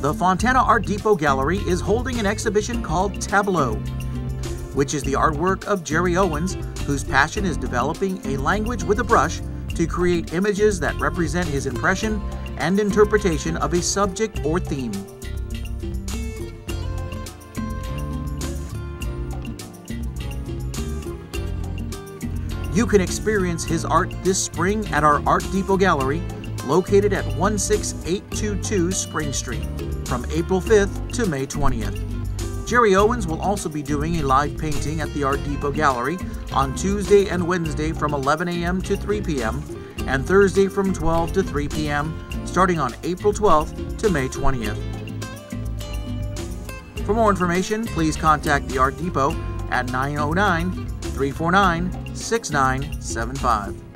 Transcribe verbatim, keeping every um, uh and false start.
The Fontana Art Depot Gallery is holding an exhibition called Tableau, which is the artwork of Jerry Owens, whose passion is developing a language with a brush to create images that represent his impression and interpretation of a subject or theme. You can experience his art this spring at our Art Depot Gallery, located at one six eight two two Spring Street, from April fifth to May twentieth. Jerry Owens will also be doing a live painting at the Art Depot Gallery on Tuesday and Wednesday from eleven A M to three P M and Thursday from twelve to three P M starting on April twelfth to May twentieth. For more information, please contact the Art Depot at nine oh nine, three four nine, six nine seven five.